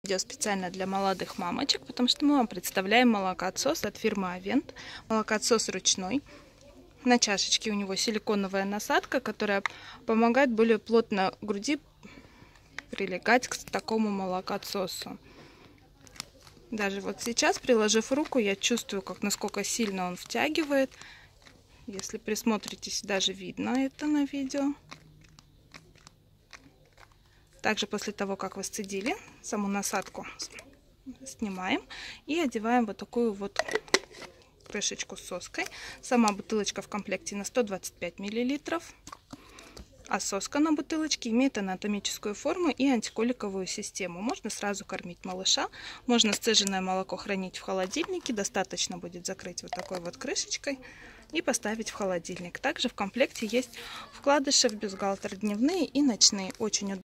Видео специально для молодых мамочек, потому что мы вам представляем молокоотсос от фирмы Авент. Молокоотсос ручной. На чашечке у него силиконовая насадка, которая помогает более плотно груди прилегать к такому молокоотсосу. Даже вот сейчас, приложив руку, я чувствую, насколько сильно он втягивает. Если присмотритесь, даже видно это на видео. Также после того, как вы сцедили, саму насадку снимаем и одеваем вот такую вот крышечку с соской. Сама бутылочка в комплекте на 125 мл, а соска на бутылочке имеет анатомическую форму и антиколиковую систему. Можно сразу кормить малыша, можно сцеженное молоко хранить в холодильнике, достаточно будет закрыть вот такой вот крышечкой и поставить в холодильник. Также в комплекте есть вкладыши в бюстгальтер дневные и ночные, очень удобно.